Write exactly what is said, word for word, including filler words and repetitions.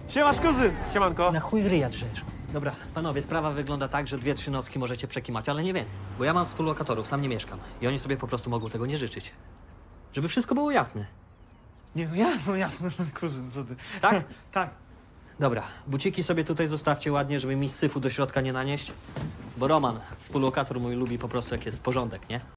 Siemasz, kuzyn! Siemanko. Na chuj ryja drzesz. Dobra, panowie, sprawa wygląda tak, że dwie, trzy nocki możecie przekimać, ale nie więcej. Bo ja mam współlokatorów, sam nie mieszkam. I oni sobie po prostu mogą tego nie życzyć. Żeby wszystko było jasne. Nie, no jasno, jasno, kuzyn, co ty? Tak? Tak. Dobra, buciki sobie tutaj zostawcie ładnie, żeby mi syfu do środka nie nanieść. Bo Roman, współlokator mój, lubi po prostu jak jest porządek, nie?